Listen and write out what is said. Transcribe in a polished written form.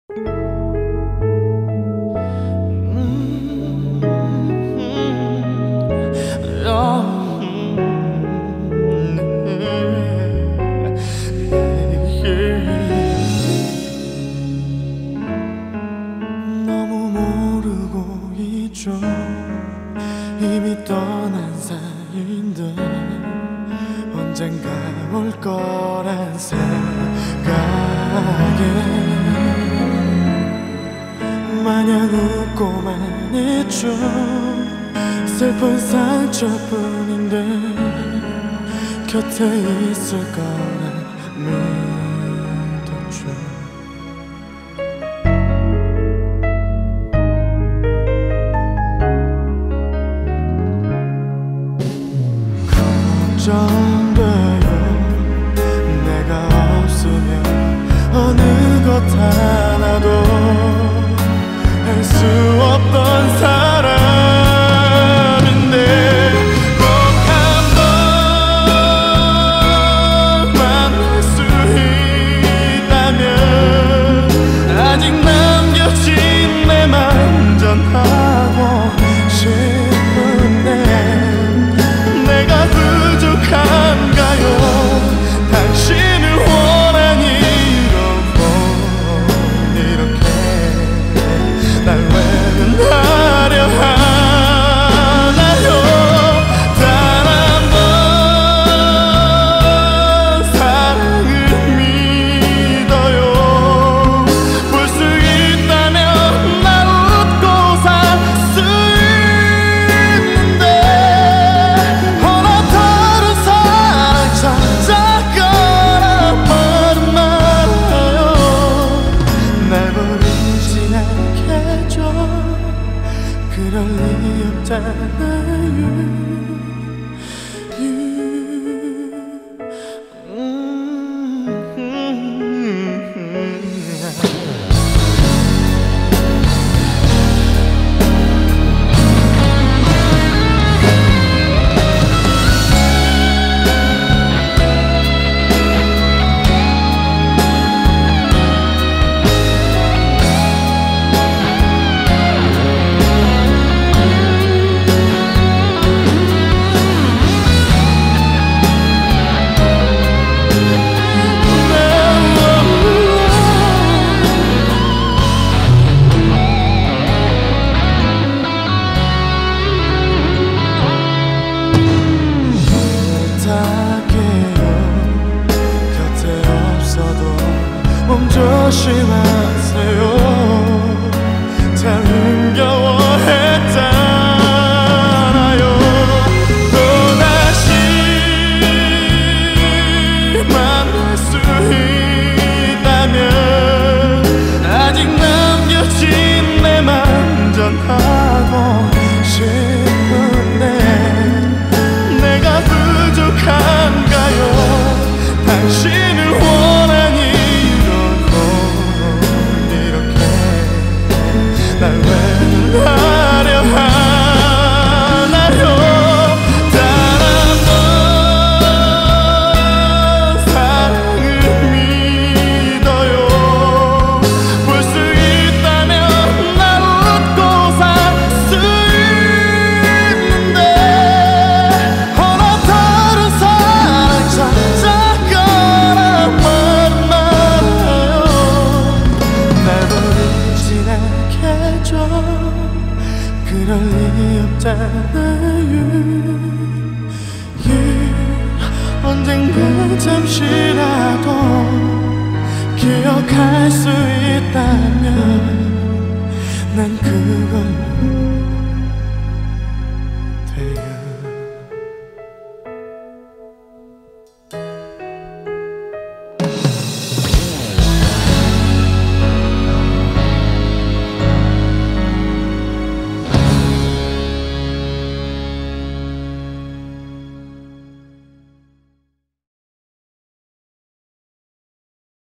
너무 모르고 있죠. 이미 떠난 사이인데 언젠가 올 거란 생각에 마냥 웃고만 있죠. 슬픈 상처뿐인데 곁에 있을 거라 믿었죠. 걱정돼요. 내가 없으면 어느 것 하나도 할 수 없던 사람인데 꼭 한 번 만날 수 있다면 아직 남겨진 내 맘 전하고 싶은데 내가 부족한가요? 당신을 원하니로 이렇게 날 외면하려 하나요? 단 한 번 사랑을 믿어요. 볼 수 있다면 나 웃고 살 수 있는데 하나 다른 사랑 찾아가라 말은 말아요. 날 버리진 않겠죠. 그럴 리 없잖아요. 곁에 없어도 몸 조심하세요. 참 힘겨워했잖아요. 또다시 만날 수 있다면 아직 남겨진 내 맘 전하고 싶은데 내가 부족한가요? 당신을 원하니로 이렇게 날 외면하려 하나요? 단 한 번 사랑을 믿어요. 볼 수 있다면 나 웃고 살 수 있는데 하나 다른 사랑 찾아가라 말은 말아요. 날 버리진 않겠죠. 그럴 리 없잖아요. 언젠가 잠시라도 기억할 수 있다면 난 그걸로 돼요.